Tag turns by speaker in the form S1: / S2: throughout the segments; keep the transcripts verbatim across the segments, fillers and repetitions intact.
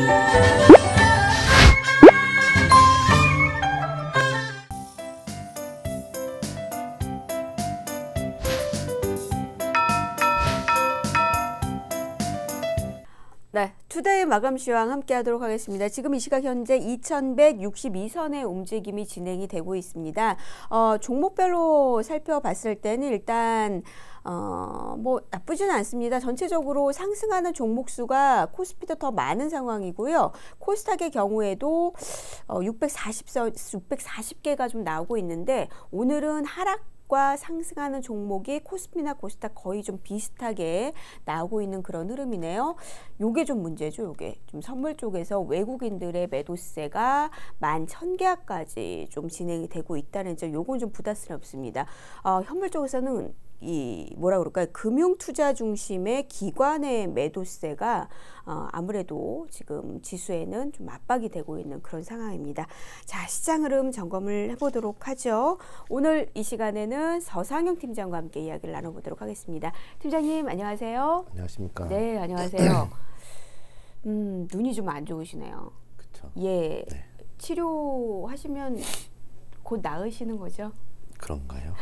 S1: 네, 투데이 마감 시황 함께 하도록 하겠습니다. 지금 이 시각 현재 이천백육십이 선의 움직임이 진행이 되고 있습니다. 어, 종목별로 살펴봤을 때는 일단 어, 뭐 나쁘지는 않습니다. 전체적으로 상승하는 종목 수가 코스피도 더 많은 상황이고요. 코스닥의 경우에도 어, 육백사십 선, 육백사십 개가 좀 나오고 있는데 오늘은 하락 과 상승하는 종목이 코스피나 코스닥 거의 좀 비슷하게 나오고 있는 그런 흐름이네요. 요게 좀 문제죠. 요게 좀 선물 쪽에서 외국인들의 매도세가 만 천 계약까지 좀 진행이 되고 있다는 점, 요건 좀 부담스럽습니다. 어, 현물 쪽에서는 이 뭐라 그럴까요? 금융 투자 중심의 기관의 매도세가 어, 아무래도 지금 지수에는 좀 압박이 되고 있는 그런 상황입니다. 자, 시장 흐름 점검을 해보도록 하죠. 오늘 이 시간에는 서상영 팀장과 함께 이야기를 나눠보도록 하겠습니다. 팀장님 안녕하세요.
S2: 안녕하십니까?
S1: 네, 안녕하세요. 음, 눈이 좀 안 좋으시네요.
S2: 그렇죠.
S1: 예,
S2: 네.
S1: 치료하시면 곧 나으시는 거죠?
S2: 그런가요?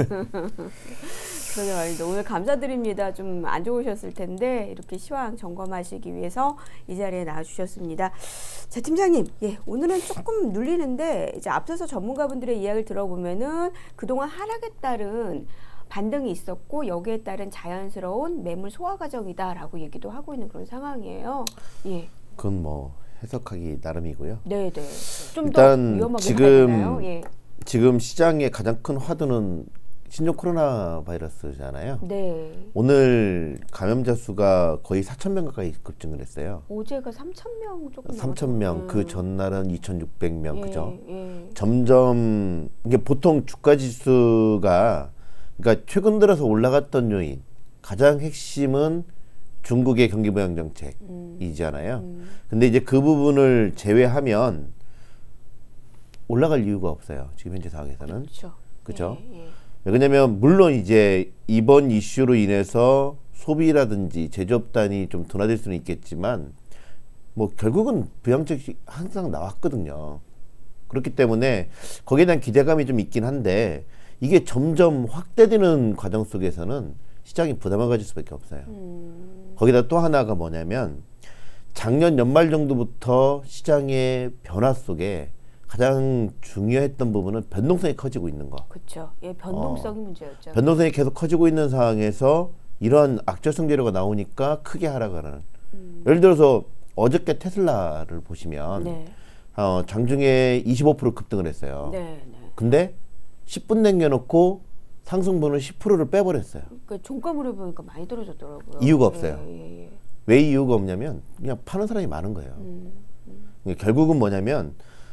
S1: 그러게 말입니다. 오늘 감사드립니다. 좀 안 좋으셨을 텐데 이렇게 시황 점검하시기 위해서 이 자리에 나와주셨습니다. 자, 팀장님, 예, 오늘은 조금 눌리는데 이제 앞서서 전문가분들의 이야기를 들어보면은 그동안 하락에 따른 반등이 있었고 여기에 따른 자연스러운 매물 소화 과정이다라고 얘기도 하고 있는 그런 상황이에요. 예.
S2: 그건 뭐 해석하기 나름이고요.
S1: 네, 네. 좀
S2: 일단
S1: 더 위험하게
S2: 지금
S1: 예.
S2: 지금 시장의 가장 큰 화두는 신종 코로나 바이러스잖아요.
S1: 네.
S2: 오늘 감염자 수가 거의 사천 명 가까이 급증을 했어요.
S1: 어제가 삼천 명 조금
S2: 삼천 명,
S1: 음.
S2: 그 전날은 이천육백 명,
S1: 예,
S2: 그죠?
S1: 예.
S2: 점점 이게 보통 주가 지수가 그러니까 최근 들어서 올라갔던 요인 가장 핵심은 중국의 경기 부양 정책이잖아요. 음. 음. 근데 이제 그 부분을 제외하면 올라갈 이유가 없어요. 지금 현재 상황에서는. 그렇죠. 그죠? 예, 예. 왜냐면 물론 이제 이번 이슈로 인해서 소비라든지 제조업단이 좀 둔화될 수는 있겠지만 뭐 결국은 부양책이 항상 나왔거든요. 그렇기 때문에 거기에 대한 기대감이 좀 있긴 한데 이게 점점 확대되는 과정 속에서는 시장이 부담을 가질 수밖에 없어요. 음. 거기다 또 하나가 뭐냐면 작년 연말 정도부터 시장의 변화 속에 가장 중요했던 부분은 변동성이 커지고 있는 거.
S1: 그렇죠. 예, 변동성이
S2: 어,
S1: 문제였죠.
S2: 변동성이 계속 커지고 있는 상황에서 이런 악재성 재료가 나오니까 크게 하락을 하는. 음. 예를 들어서 어저께 테슬라를 보시면 네. 어, 장중에 이십오 퍼센트 급등을 했어요. 네, 네. 근데 십 분 남겨놓고 상승분을 십 퍼센트를 빼버렸어요.
S1: 그러니까 종가물을 보니까 많이 떨어졌더라고요.
S2: 이유가 없어요.
S1: 예, 예, 예.
S2: 왜 이유가 없냐면 그냥 파는 사람이 많은 거예요. 음, 음. 결국은 뭐냐면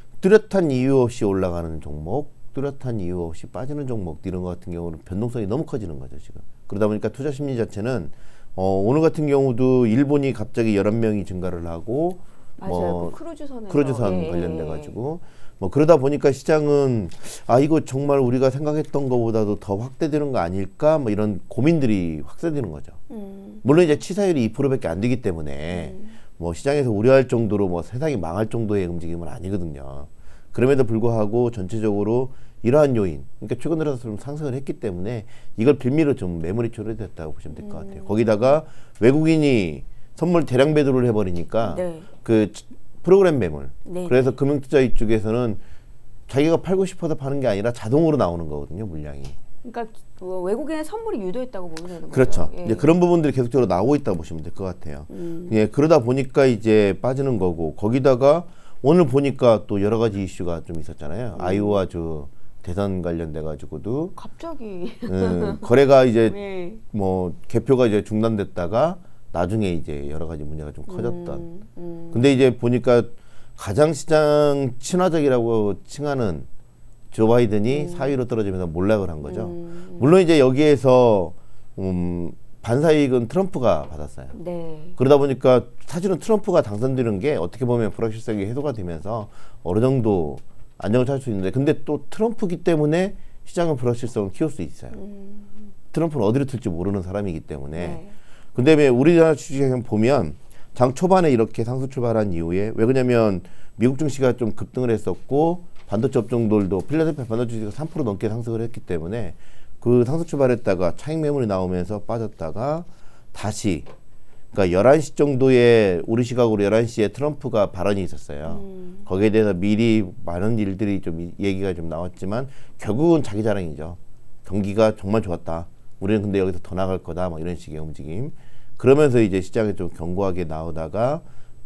S2: 뚜렷한 이유 없이 올라가는 종목, 뚜렷한 이유 없이 빠지는 종목 이런 것 같은 경우는 변동성이 너무 커지는 거죠 지금. 그러다 보니까 투자 심리 자체는 어, 오늘 같은 경우도 일본이 갑자기 열한 명이 증가를 하고
S1: 맞아요.
S2: 뭐
S1: 그 크루즈선에서
S2: 크루즈선
S1: 예,
S2: 관련돼 가지고 뭐 그러다 보니까 시장은 아 이거 정말 우리가 생각했던 것보다도 더 확대되는 거 아닐까 뭐 이런 고민들이 확대되는 거죠. 음. 물론 이제 치사율이 이 퍼센트밖에 안 되기 때문에 음. 뭐 시장에서 우려할 정도로 뭐 세상이 망할 정도의 움직임은 아니거든요. 그럼에도 불구하고 전체적으로 이러한 요인, 그러니까 최근 들어서 좀 상승을 했기 때문에 이걸 빌미로 좀 매물이 초래됐다고 보시면 될 것 같아요. 음. 거기다가 외국인이 선물 대량 배도를 해버리니까 네. 그 프로그램 매물. 네. 그래서 금융투자 이쪽에서는 자기가 팔고 싶어서 파는 게 아니라 자동으로 나오는 거거든요, 물량이.
S1: 그러니까 뭐 외국인의 선물이 유도했다고 보면 되는 거죠.
S2: 그렇죠.
S1: 예.
S2: 이제 그런 부분들이 계속적으로 나오고 있다고 보시면 될 것 같아요. 음. 예, 그러다 보니까 이제 빠지는 거고 거기다가 오늘 보니까 또 여러 가지 이슈가 좀 있었잖아요. 음. 아이오와주 대선 관련돼 가지고도
S1: 갑자기
S2: 음, 거래가 이제
S1: 네.
S2: 뭐 개표가 이제 중단됐다가 나중에 이제 여러 가지 문제가 좀 커졌던.
S1: 음, 음.
S2: 근데 이제 보니까 가장 시장 친화적이라고 칭하는 조 바이든이 음. 사 위로 떨어지면서 몰락을 한 거죠. 음. 물론 이제 여기에서 음, 반사이익은 트럼프가 받았어요. 네. 그러다 보니까 사실은 트럼프가 당선되는 게 어떻게 보면 불확실성이 해소가 되면서 어느 정도 안정을 찾을 수 있는데 근데 또 트럼프기 때문에 시장은 불확실성을 키울 수 있어요. 음. 트럼프는 어디로 튈지 모르는 사람이기 때문에. 네. 근데 왜 우리나라 주식시장 보면 장 초반에 이렇게 상승 출발한 이후에 왜 그러냐면 미국 증시가 좀 급등을 했었고 반도체 업종들도 필라델피아 반도체 지수가 삼 퍼센트 넘게 상승을 했기 때문에 그 상승 출발했다가 차익 매물이 나오면서 빠졌다가 다시 그러니까 열한 시 정도에 우리 시각으로 열한 시에 트럼프가 발언이 있었어요. 음. 거기에 대해서 미리 많은 일들이 좀 얘기가 좀 나왔지만 결국은 자기 자랑이죠. 경기가 정말 좋았다. 우리는 근데 여기서 더 나갈 거다. 막 이런 식의 움직임. 그러면서 이제 시장에 좀 견고하게 나오다가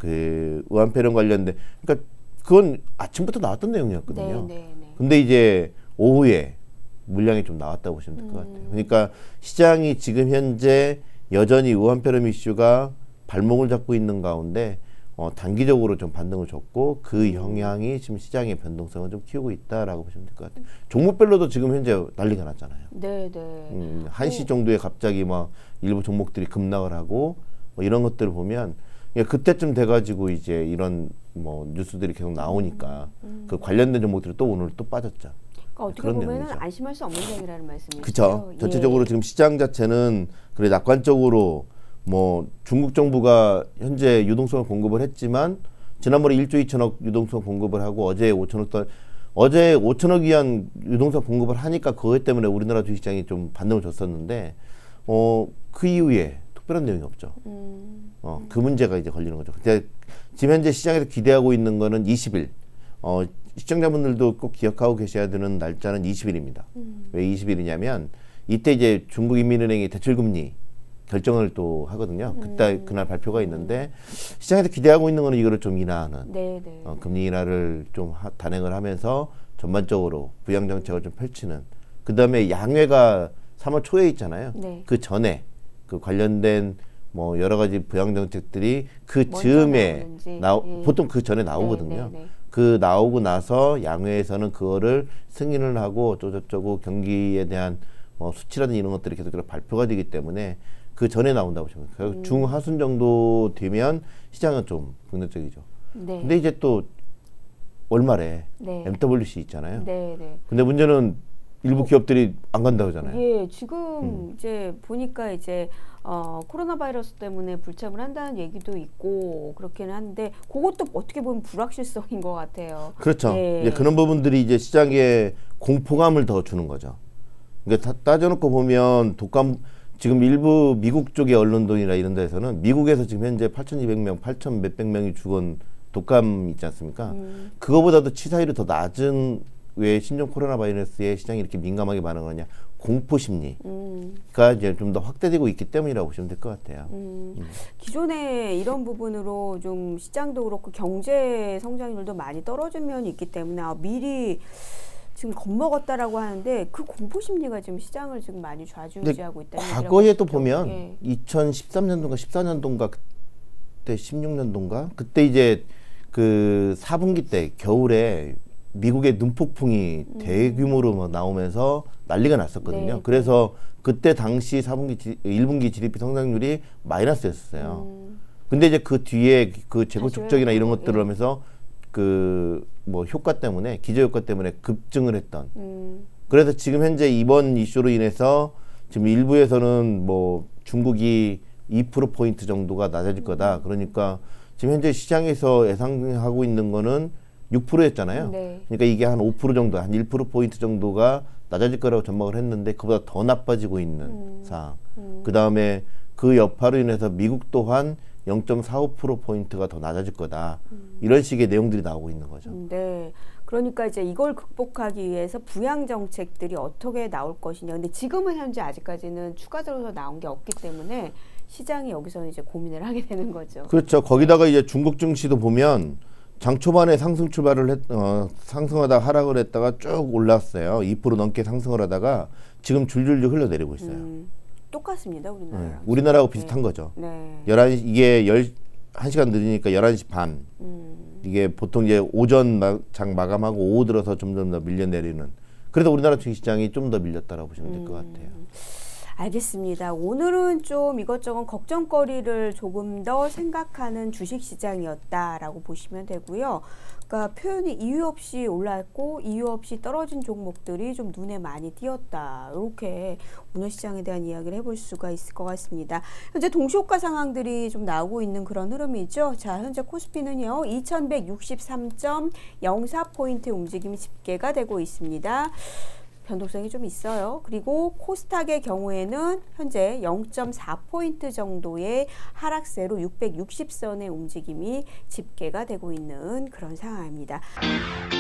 S2: 그 우한폐렴 관련된 그러니까 그건 아침부터 나왔던 내용이었거든요. 네, 네, 네. 근데 이제 오후에 물량이 좀 나왔다고 보시면 될 것 같아요. 그러니까 시장이 지금 현재 여전히 우한폐렴 이슈가 발목을 잡고 있는 가운데 어, 단기적으로 좀 반등을 줬고 그 영향이 지금 시장의 변동성을 좀 키우고 있다라고 보시면 될 것 같아요. 종목별로도 지금 현재 난리가 났잖아요.
S1: 네, 네.
S2: 음, 한 시 정도에 갑자기 막 일부 종목들이 급락을 하고 뭐 이런 것들을 보면 그때쯤 돼가지고 이제 이런 뭐 뉴스들이 계속 나오니까 음, 음. 그 관련된 종목들이 또 오늘 또 빠졌죠.
S1: 그러니까 어떻게 보면 안심할 수 없는 장이라는 말씀이시죠.
S2: 그렇죠. 전체적으로 예. 지금 시장 자체는 그래 낙관적으로 뭐 중국 정부가 현재 유동성을 공급을 했지만 지난번에 일조 이천억 유동성 공급을 하고 어제 오천억 달 어제 오천억 위한 유동성 공급을 하니까 그것 때문에 우리나라 주식시장이 좀 반등을 줬었는데 어, 그 이후에 특별한 내용이 없죠. 음. 어, 그 문제가 이제 걸리는 거죠. 근데 지금 현재 시장에서 기대하고 있는 거는 이십 일. 어, 시청자분들도 꼭 기억하고 계셔야 되는 날짜는 이십 일입니다. 음. 왜 이십 일이냐면 이때 이제 중국인민은행이 대출금리 결정을 또 하거든요. 그때 음. 그날 발표가 있는데 시장에서 기대하고 있는 거는 이거를 좀 인하하는 네, 네. 어, 금리 인하를 좀 하, 단행을 하면서 전반적으로 부양 정책을 좀 펼치는. 그 다음에 양회가 삼월 초에 있잖아요. 네. 그 전에 그 관련된 뭐 여러 가지 부양 정책들이 그 즈음에 나 예. 보통 그 전에 나오거든요. 네, 네, 네. 그 나오고 나서 양회에서는 그거를 승인을 하고 어쩌고저쩌고 경기에 대한 뭐 수치라든지 이런 것들이 계속 발표가 되기 때문에 그 전에 나온다고 보시면 돼요. 음. 중하순 정도 되면 시장은 좀 긍정적이죠. 네. 근데 이제 또 월말에 네. 엠더블유씨 있잖아요. 네, 네. 근데 문제는 일부 기업들이 안 간다고 하잖아요.
S1: 예, 지금 음. 이제 보니까 이제 어, 코로나 바이러스 때문에 불참을 한다는 얘기도 있고 그렇기는 한데 그것도 어떻게 보면 불확실성인 것 같아요.
S2: 그렇죠. 예. 이제 그런 부분들이 이제 시장에 공포감을 더 주는 거죠. 그러니까 따져놓고 보면 독감 지금 일부 미국 쪽의 언론들이나 이런 데서는 미국에서 지금 현재 팔천이백 명, 팔천 몇백 명이 죽은 독감 있지 않습니까? 음. 그거보다도 치사율이 더 낮은 왜 신종 코로나 바이러스에 시장이 이렇게 민감하게 반응하느냐 공포 심리가 음. 이제 좀 더 확대되고 있기 때문이라고 보시면 될 것 같아요. 음.
S1: 음. 기존에 이런 부분으로 좀 시장도 그렇고 경제 성장률도 많이 떨어진 면이 있기 때문에 아, 미리 지금 겁먹었다라고 하는데 그 공포 심리가 지금 시장을 지금 많이 좌지우지하고 있다는 얘기라고
S2: 과거에 또 보면 예. 이천십삼 년도인가 십사 년도인가 그때 십육 년도인가 그때 이제 그 사 분기 때 겨울에 미국의 눈폭풍이 음. 대규모로 막 나오면서 난리가 났었거든요. 네. 그래서 그때 당시 사 분기, 일 분기 지디피 성장률이 마이너스였어요. 음. 근데 이제 그 뒤에 그 재고 축적이나 이런 것들을 예. 하면서 그 뭐 효과 때문에 기저 효과 때문에 급증을 했던. 음. 그래서 지금 현재 이번 이슈로 인해서 지금 일부에서는 뭐 중국이 이 퍼센트 포인트 정도가 낮아질 거다. 그러니까 지금 현재 시장에서 예상하고 있는 거는 육 퍼센트였잖아요. 네. 그러니까 이게 한 오 퍼센트 정도, 한 일 퍼센트 포인트 정도가 낮아질 거라고 전망을 했는데 그보다 더 나빠지고 있는 음. 상황. 음. 그 다음에 그 여파로 인해서 미국 또한 영 점 사오 퍼센트 포인트가 더 낮아질 거다. 음. 이런 식의 내용들이 나오고 있는 거죠.
S1: 네. 그러니까 이제 이걸 극복하기 위해서 부양 정책들이 어떻게 나올 것이냐. 근데 지금은 현재 아직까지는 추가적으로 나온 게 없기 때문에 시장이 여기서는 이제 고민을 하게 되는 거죠.
S2: 그렇죠. 거기다가 이제 중국 증시도 보면 장 초반에 상승 출발을 했, 어, 상승하다 하락을 했다가 쭉 올랐어요. 이 퍼센트 넘게 상승을 하다가 지금 줄줄줄 흘러내리고 있어요. 음,
S1: 똑같습니다, 우리나라. 네,
S2: 우리나라하고 비슷한 네. 거죠. 네. 열한 시, 이게 한 시간 느리니까 열한 시 반. 음. 이게 보통 이제 오전 마, 장 마감하고 오후 들어서 점점 더 밀려내리는. 그래서 우리나라 주식시장이 좀 더 밀렸다라고 보시면 될 것 같아요.
S1: 음. 알겠습니다. 오늘은 좀 이것저것 걱정거리를 조금 더 생각하는 주식시장이었다라고 보시면 되고요. 그러니까 표현이 이유 없이 올랐고 이유 없이 떨어진 종목들이 좀 눈에 많이 띄었다. 이렇게 오늘 시장에 대한 이야기를 해볼 수가 있을 것 같습니다. 현재 동시호가 상황들이 좀 나오고 있는 그런 흐름이죠. 자, 현재 코스피는요. 이천백육십삼 점 영사 포인트 움직임이 집계가 되고 있습니다. 변동성이 좀 있어요. 그리고 코스닥의 경우에는 현재 영 점 사 포인트 정도의 하락세로 육백육십 선의 움직임이 집계가 되고 있는 그런 상황입니다.